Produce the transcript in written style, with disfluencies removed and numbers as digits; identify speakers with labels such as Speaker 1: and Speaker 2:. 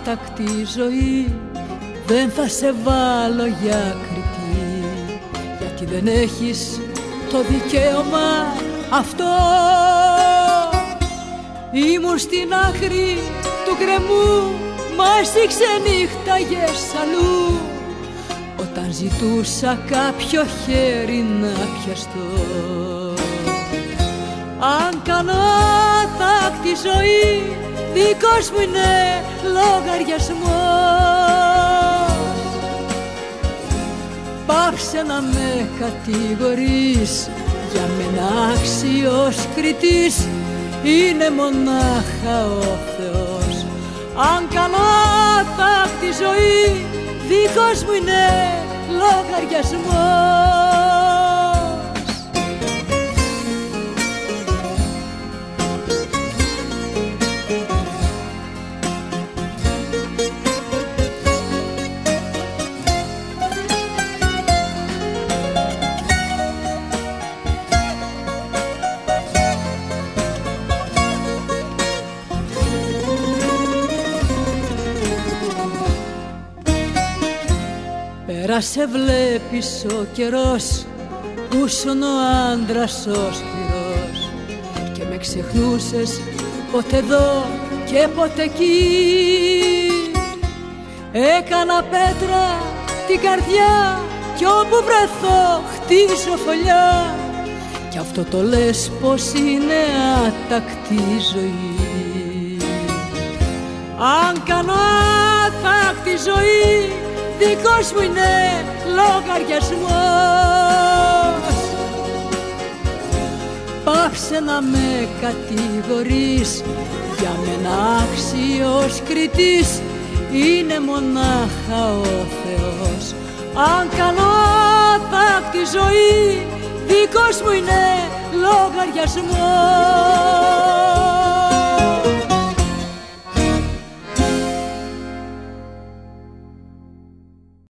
Speaker 1: άτακτη ζωή δεν θα σε βάλω για κριτή, γιατί δεν έχεις το δικαίωμα αυτό. Ήμουν στην άκρη του γκρεμού, μα εσύ ξενύχταγες αλλού, όταν ζητούσα κάποιο χέρι να πιαστώ. Αν κάνω άτακτη ζωή, δικός μου είναι λογαριασμός. Πάψε να με κατηγορείς, για μένα άξιος κριτής είναι μονάχα ο Θεός. Αν κάνω άτακτη ζωή, δικός μου είναι λογαριασμός. Πέρασε βλέπεις ο καιρός που ήσουν ο άντρας ο σκληρός και με ξεχνούσες ποτέ εδώ και ποτέ εκεί. Έκανα πέτρα την καρδιά κι όπου βρεθώ χτίζω φωλιά, κι αυτό το λες πως είναι άτακτη ζωή. Αν κάνω άτακτη ζωή, δικός μου είναι λογαριασμός. Πάψε να με κατηγορείς, για μένα άξιος κριτής είναι μονάχα ο Θεός. Αν κάνω άτακτη ζωή, δικός μου είναι λογαριασμός.